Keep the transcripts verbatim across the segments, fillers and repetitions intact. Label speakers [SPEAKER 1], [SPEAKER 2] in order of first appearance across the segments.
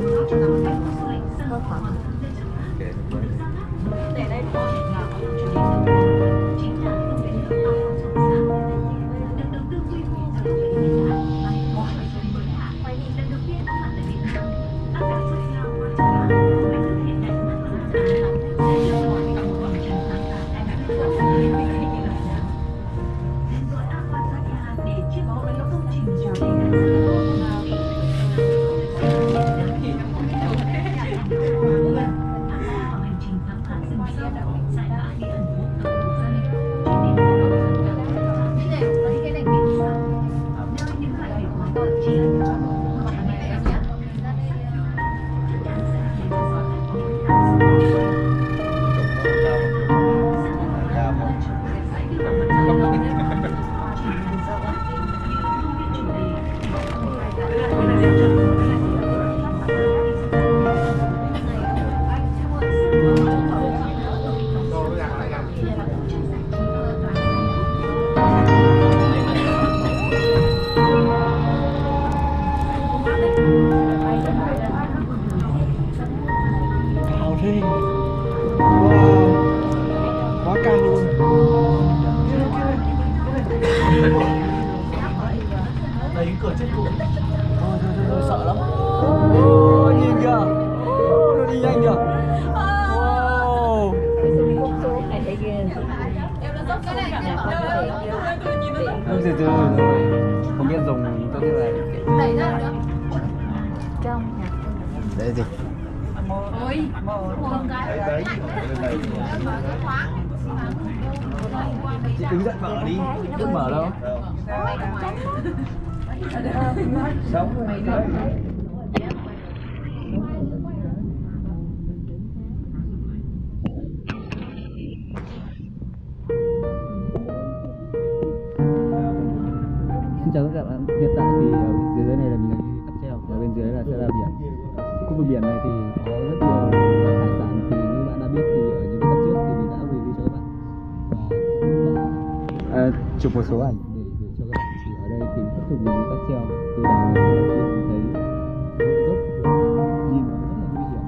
[SPEAKER 1] Để đây đúng không?
[SPEAKER 2] Cao thế. Wow, quá cao luôn.
[SPEAKER 3] Đấy cửa chết cũ.
[SPEAKER 2] Thôi thôi thôi, thôi sợ lắm. Ô, nhìn kìa. Ô, nó đi nhanh kìa. Wow. Em từ từ không biết dùng tốt như này.
[SPEAKER 1] Đẩy ra được. Trong nhà.
[SPEAKER 2] Đấy gì?
[SPEAKER 1] Ôi, một cái.
[SPEAKER 3] Đấy.
[SPEAKER 2] Chị đứng dậy mở đi. Đừng mở đâu.
[SPEAKER 3] Sống rồi đấy.
[SPEAKER 2] Xin chào tất cả các bạn. Hiện tại thì ở dưới dưới này là mình đang đi cáp treo, và bên dưới là sẽ là biển. Khu vực biển này thì có rất nhiều hải sản, thì như bạn đã biết thì ở những cái tập trước thì mình đã review cho các bạn và à, chụp một số ảnh để gửi cho các bạn. Thì ở đây thì tiếp tục mình đi cáp treo từ đảo này xuống phía mình thấy dốc nhìn nó rất là nguy hiểm.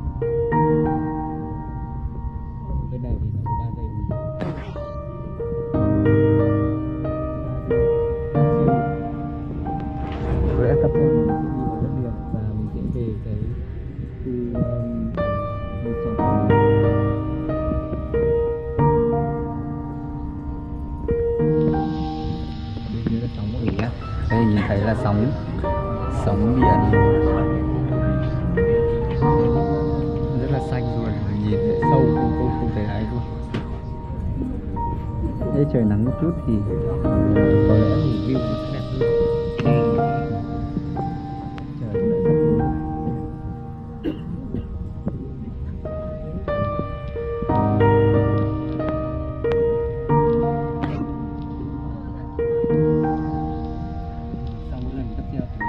[SPEAKER 2] Bên này thì nó có ba dây nguy hiểm. Với cáp treo mình sẽ đi vào đất liền và mình sẽ về cái khu um, một trong bên dưới là sóng thủy nhá. Đây nhìn thấy là sóng sóng biển rất là xanh luôn, nhìn thấy sâu không không không thấy đáy luôn. Đây trời nắng một chút thì có lẽ thì view nó sẽ đẹp hơn. Trời cũng đã sắp xuống. Sau mỗi lần cáp treo thì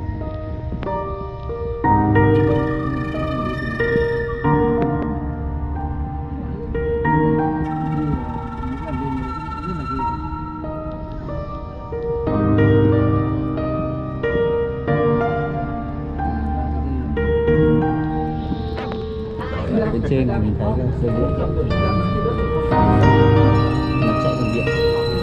[SPEAKER 2] ở bên trên này mình thấy là dây điện nó chạy bằng điện.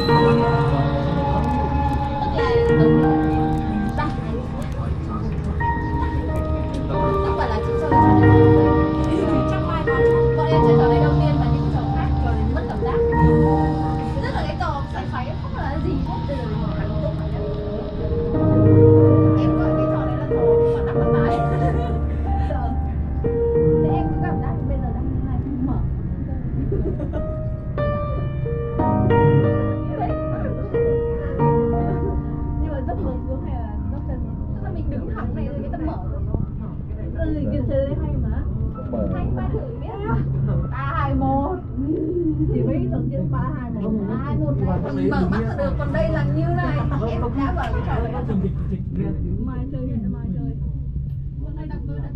[SPEAKER 1] Không phải là chị chơi trò này đâu. Trong mai con bọn em chơi trò này đầu tiên và những trò khác trò này mất cảm giác. Rất là cái trò xoáy xoáy không phải là gì hết. Bây giờ mình phải tung phải nhá. Em gọi cái trò đấy là trò mà nắp mặt mái. Sợ. Thế em cứ cảm giác bây giờ đang như này mở. Nhưng mà dốc người xuống hay là dốc chân? Tức là mình đứng thẳng này rồi người ta mở rồi. Ừ, kiểu chơi đấy hay mà. Hay ba thử biết. Ba hai một. Thì mấy trò diễn ba hai một. Ba hai một này còn mở mắt ra được, còn đây là như này. Em đã bảo cái trò đấy là mai chơi hay là mai chơi. Còn đây đặt tôi đặt.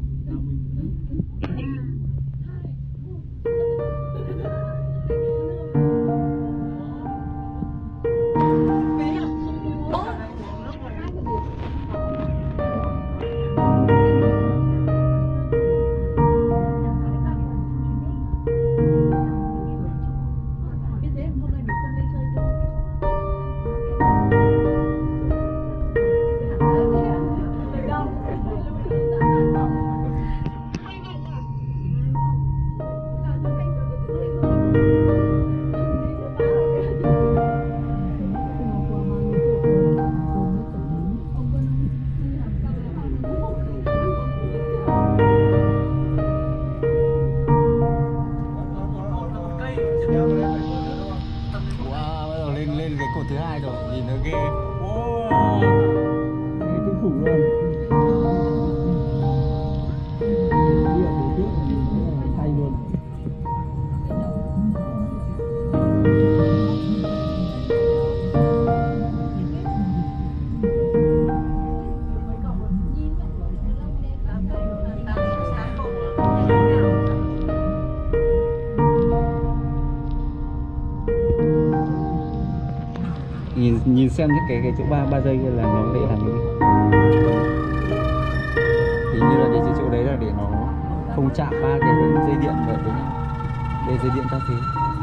[SPEAKER 2] xem những cái cái chỗ ba ba giây là nó để làm cái gì. Thì như là cái chỗ đấy là để nó không chạm ba cái dây điện vào với nhau. Đây dây điện các thứ.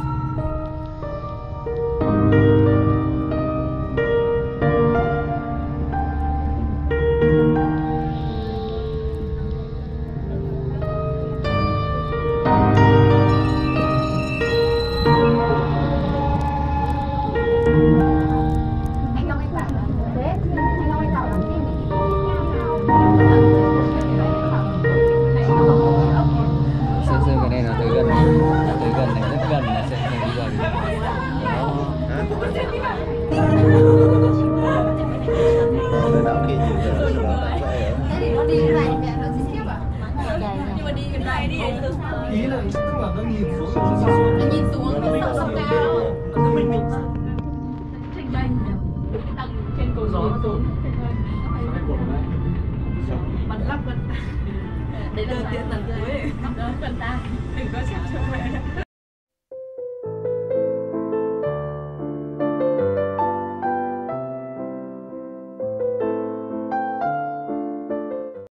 [SPEAKER 3] Ý là tức là nó nhìn xuống
[SPEAKER 1] nó nhìn xuống nó sợ sông cao.
[SPEAKER 3] nó mình mình
[SPEAKER 1] Trên đây đằng trên cầu gió nó tốn. Bắn lắp bắn. Đấy là tiền lần cuối. Gần ta. Đừng có chạm cho mẹ.